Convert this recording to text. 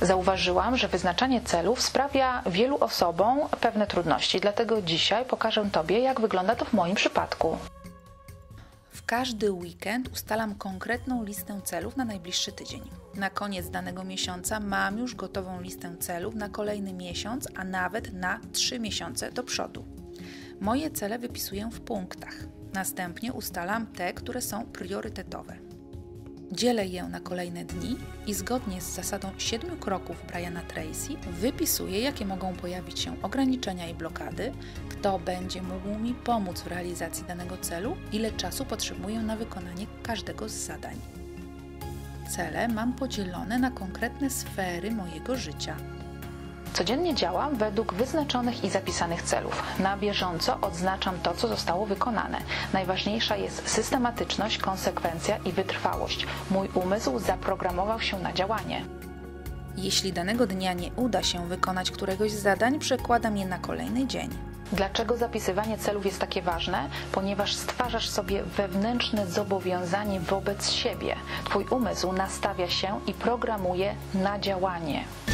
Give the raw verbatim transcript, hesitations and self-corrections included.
Zauważyłam, że wyznaczanie celów sprawia wielu osobom pewne trudności, dlatego dzisiaj pokażę Tobie, jak wygląda to w moim przypadku. W każdy weekend ustalam konkretną listę celów na najbliższy tydzień. Na koniec danego miesiąca mam już gotową listę celów na kolejny miesiąc, a nawet na trzy miesiące do przodu. Moje cele wypisuję w punktach. Następnie ustalam te, które są priorytetowe. Dzielę je na kolejne dni i zgodnie z zasadą siedmiu kroków Briana Tracy wypisuję, jakie mogą pojawić się ograniczenia i blokady, kto będzie mógł mi pomóc w realizacji danego celu, ile czasu potrzebuję na wykonanie każdego z zadań. Cele mam podzielone na konkretne sfery mojego życia. Codziennie działam według wyznaczonych i zapisanych celów. Na bieżąco odznaczam to, co zostało wykonane. Najważniejsza jest systematyczność, konsekwencja i wytrwałość. Mój umysł zaprogramował się na działanie. Jeśli danego dnia nie uda się wykonać któregoś z zadań, przekładam je na kolejny dzień. Dlaczego zapisywanie celów jest takie ważne? Ponieważ stwarzasz sobie wewnętrzne zobowiązanie wobec siebie. Twój umysł nastawia się i programuje na działanie.